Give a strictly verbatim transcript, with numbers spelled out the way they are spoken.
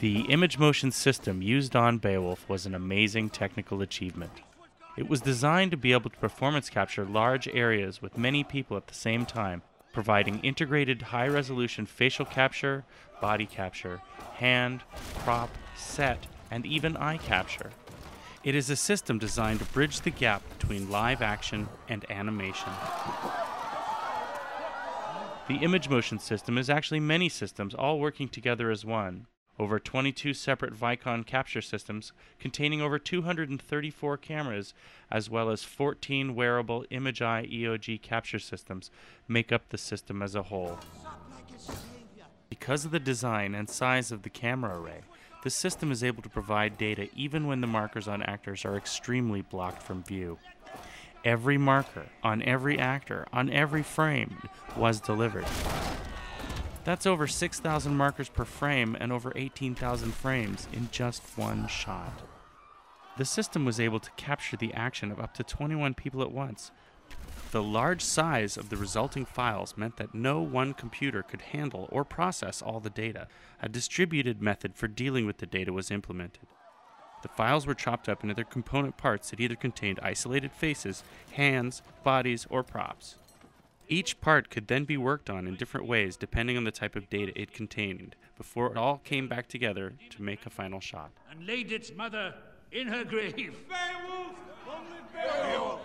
The image motion system used on Beowulf was an amazing technical achievement. It was designed to be able to performance capture large areas with many people at the same time, providing integrated high-resolution facial capture, body capture, hand, prop, set, and even eye capture. It is a system designed to bridge the gap between live action and animation. The image motion system is actually many systems all working together as one. Over twenty-two separate Vicon capture systems containing over two hundred thirty-four cameras, as well as fourteen wearable Imagi E O G capture systems, make up the system as a whole. Because of the design and size of the camera array, the system is able to provide data even when the markers on actors are extremely blocked from view. Every marker on every actor on every frame was delivered. That's over six thousand markers per frame and over eighteen thousand frames in just one shot. The system was able to capture the action of up to twenty-one people at once. The large size of the resulting files meant that no one computer could handle or process all the data. A distributed method for dealing with the data was implemented. The files were chopped up into their component parts that either contained isolated faces, hands, bodies, or props. Each part could then be worked on in different ways depending on the type of data it contained, before it all came back together to make a final shot. And laid its mother in her grave. Beowulf! Long live Beowulf!